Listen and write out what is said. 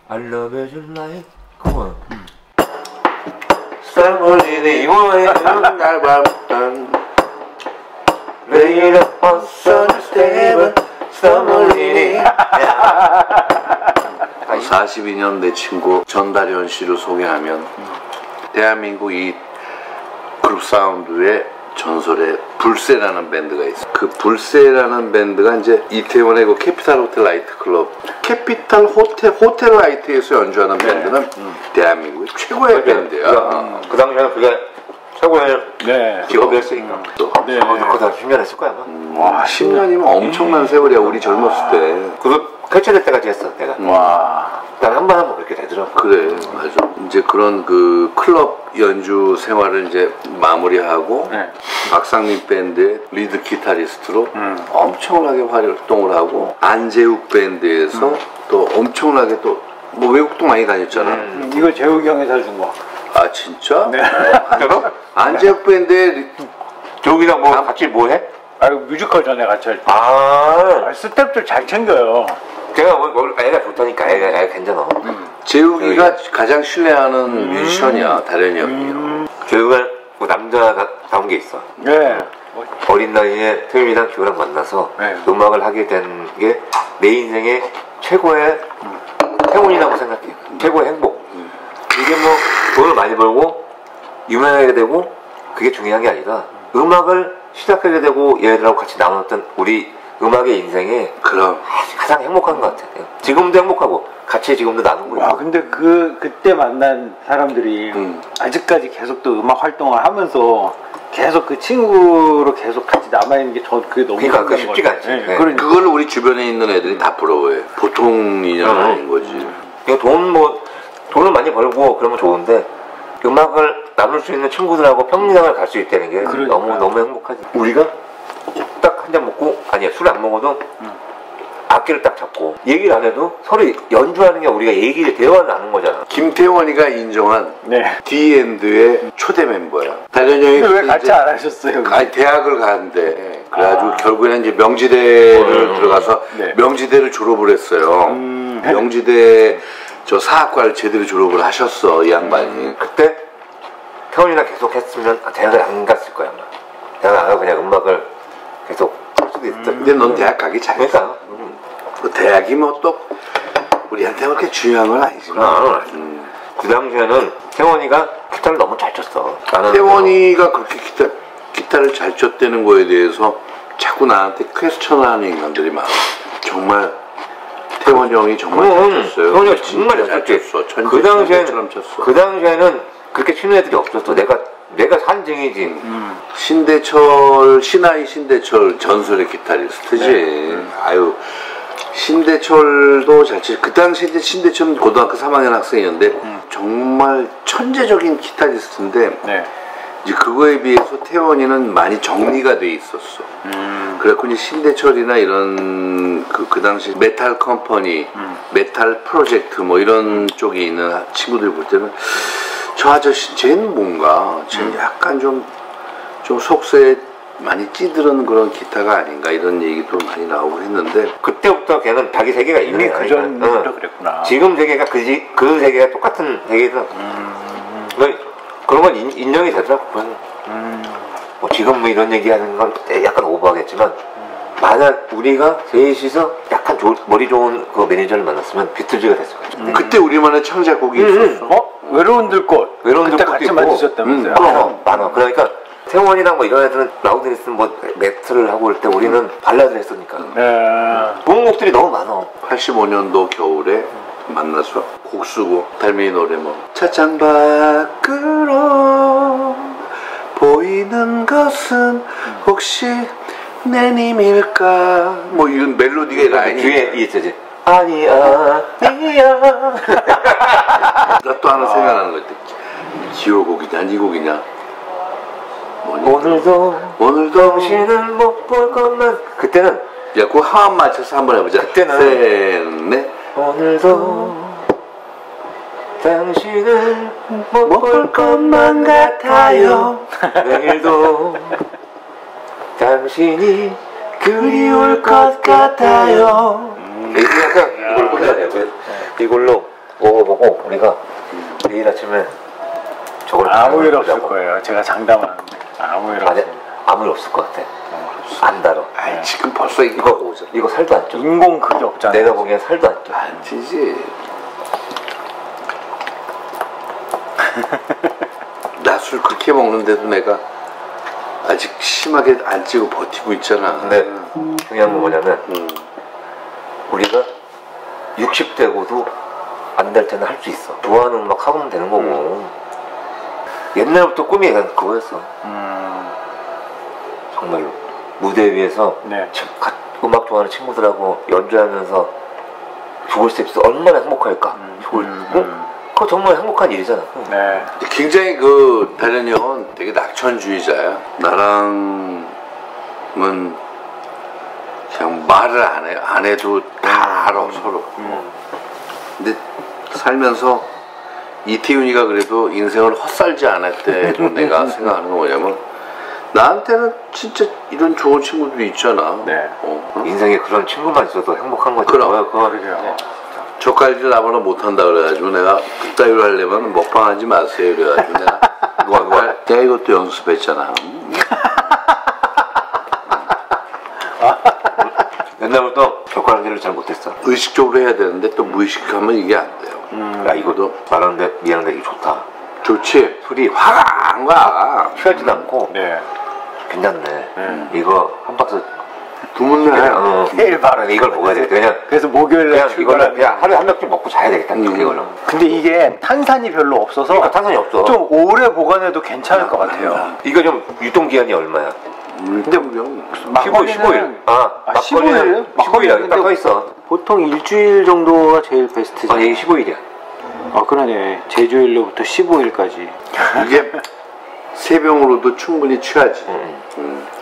I love you like 고마워. 쌍올리니 이모의 날 밤 레이라 버선을 스테이블 쌍올리니 42년 내 친구 전다련 씨를 소개하면 대한민국 이 그룹 사운드의 전설의 불새라는 밴드가 있어. 그 불새라는 밴드가 이제 이태원의 그 캐피탈 호텔 라이트 클럽, 캐피탈 호텔 라이트에서 연주하는 밴드는 대한민국의 최고의 밴드야. 그 당시에는 그게 최고의 직업이었으니까. 네. 그 당시 10년 했을 거야 아마. 와, 10년이면 엄청난 세월이야. 우리 젊었을 때. 그룹 개최될 때까지 했어 내가. 와. 난 한 번 하면 그렇게 되더라고. 그래, 맞아. 이제 그런 그 클럽 연주 생활을 이제 마무리하고 박상민 밴드의 리드 기타리스트로 엄청나게 활동을 하고 안재욱 밴드에서 또 엄청나게 또 뭐 외국도 많이 다녔잖아. 이거 재욱이 형이 사준 거. 아 진짜? 네. 진짜로? 안재욱 밴드의 저기랑 뭐 같이 뭐 해? 아 이거 뮤지컬 전에 같이 할 때. 스텝들 잘 챙겨요. 걔가 애가 좋다니까. 애가 괜찮아. 재욱이가 가장 신뢰하는 뮤지션이야. 다련이 형이. 재욱은 뭐 남자다운 게 있어. 네. 어린 나이에 태윤이랑 기호랑 만나서 음악을 하게 된 게 내 인생의 최고의 행운이라고 생각해. 최고의 행복. 이게 뭐 돈을 많이 벌고 유명하게 되고 그게 중요한 게 아니라 음악을 시작하게 되고 얘들하고 같이 나눴던 우리 음악의 인생에 그럼 가장 행복한 것 같아요. 지금도 행복하고 같이 지금도 나누고 있고. 와 근데 그때 만난 사람들이 아직까지 계속 또 음악 활동을 하면서 계속 그 친구로 계속 같이 남아있는 게 저 그게 너무 그러니까 그 쉽지가 않지. 네. 그걸 우리 주변에 있는 애들이 다 부러워해. 보통 인연은 아닌 거지. 이거 돈을 많이 벌고 그러면 좋은데 음악을 나눌 수 있는 친구들하고 평생을 갈 수 있다는 게 너무 행복하지. 우리가 딱 한 잔 먹고 아니야 술 안 먹어도 악기를 딱 잡고 얘기를 안 해도 서로 연주하는 게 우리가 대화를 나누는 거잖아. 김태원이가 인정한 디엔드의 초대 멤버야. 다련이 형이 왜 같이 안 하셨어요? 아니 대학을 가는데 그래가지고 결국에는 이제 명지대를 들어가서 명지대를 졸업을 했어요. 명지대 저 사학과를 제대로 졸업을 하셨어 이 양반이. 그때 태원이랑 계속 했으면 대학을 안 갔을 거야 아마. 대학을 안 가고 그냥 음악을 계속 할 수도 있었. 근데 넌 대학 가기 잘했어. 그러니까. 그 대학이 뭐 또 우리한테 그렇게 중요한 건 아니지만 그 당시에는 태원이가 기타를 너무 잘 쳤어. 태원이가 그렇게 기타를 잘 쳤다는 거에 대해서 자꾸 나한테 퀘스천하는 인간들이 많아. 정말 태원이 형이 정말 잘 쳤어요. 태원이가 정말 잘 쳤어. 그 당시에는 그렇게 치는 애들이 없었어. 내가 산증이지. 신하이 신대철 전설의 기타리스트지. 아유 신대철도 잘 치. 그 당시 이제 신대철은 고등학교 3학년 학생이었는데 정말 천재적인 기타리스트인데 이제 그거에 비해서 태원이는 많이 정리가 돼 있었어. 그래갖고 이제 신대철이나 이런 그 당시 메탈 컴퍼니, 메탈 프로젝트 뭐 이런 쪽에 있는 친구들 볼 때는 저 아저씨 쟤는 뭔가 쟤는 약간 좀 속세에 많이 찌드는 그런 기타가 아닌가 이런 얘기도 많이 나오고 했는데 그때부터 걔는 자기 세계가 이미 그 전부터 그랬구나. 지금 세계가 그 세계가 똑같은 세계더라고. 그런 건 인정이 되더라고. 뭐 지금 뭐 이런 얘기하는 건 약간 오버하겠지만 만약 우리가 셋이서 약간 머리 좋은 그 매니저를 만났으면 비틀즈가 됐을 거죠. 그때 우리만의 창작곡이 있었어. 외로운 들꽃. 그때 같이 만드셨다면서요? 많아. 그러니까 태원이랑 뭐 이런 애들은 라우드니스 뭐 매트를 하고 올 때 우리는 발라드를 했으니까 좋은 곡들이 너무 많아. 85년도 겨울에 만나서 곡 쓰고 달미이 노래 뭐 차창 밖으로 보이는 것은 혹시 내 님일까 뭐 이런 멜로디가 라인이 뒤에 있지. 아니야 나 또 하나 생각나는 거 같아. 기호곡이냐 이 곡이냐 오늘도 당신은 못 볼 것만. 그때는 야 그 하원 맞춰서 한번 해보자. 그때는 셋넷 오늘도 당신은 못 볼 것만 같아요. 내일도 당신이 그리울 것 같아요. 약간 이걸로 끝내야 돼. 이걸로 아무 일 없을 거예요. 제가 장담하는데 아무 일 없어요. 아무 일 없을 것 같아. 안 달어. 아이, 지금 벌써 이거 살도 안 쪄. 인공 그게 없잖아. 내가 보기엔 살도 안 쪄. 안 찌지. 나 술 그렇게 먹는데도 내가 아직 심하게 안 찌고 버티고 있잖아. 근데 중요한 건 뭐냐면 우리가 60대고도 안 될 때는 할 수 있어. 좋아하는 음악 하면 되는 거고. 옛날부터 꿈이 그거였어. 정말로 무대 위에서 네. 음악 좋아하는 친구들하고 연주하면서 죽을 수 있어. 얼마나 행복할까. 그거 정말 행복한 일이잖아. 네. 굉장히 다련이 형은 되게 낙천주의자야. 나랑은 그냥 말을 안 해도 다 알아 서로. 근데 살면서 이태윤이가 그래도 인생을 헛살지 않았대도 내가 생각하는 건 뭐냐면 나한테는 진짜 이런 좋은 친구들이 있잖아. 네. 인생에 그런 친구만 있어도 행복한 거지. 그럼. 그러게요. 네. 젓갈질 나보다 못한다 그래가지고 내가 그따위로 하려면 먹방하지 마세요 그래가지고 내가 내가 이것도 연습했잖아. 옛날부터 젓가락질을 잘 못했어. 의식적으로 해야 되는데 또 무의식하면 이게 안 돼요. 야 이거도 말하는데 미안한데 이게 좋다. 좋지. 술이 화가 안 가. 취하지도 않고 네. 괜찮네. 이거 한 박스 두문네. 내일 바로 이걸 먹어야 되겠다. 그래서 목요일에 그냥 이거를 그냥 하루에 한 병씩 먹고 자야 되겠다. 이걸로. 근데 이게 탄산이 별로 없어서 그러니까 탄산이 없어. 좀 오래 보관해도 괜찮을 것 같아요. 이거 좀 유통기한이 얼마야? 근데 뭐 15일. 아, 15일이에요? 15일이야. 딱 써있어. 보통 일주일 정도가 제일 베스트죠. 아니 이게 15일이야. 아 그러네. 제주일로부터 15일까지. 이게 세 병으로도 충분히 취하지.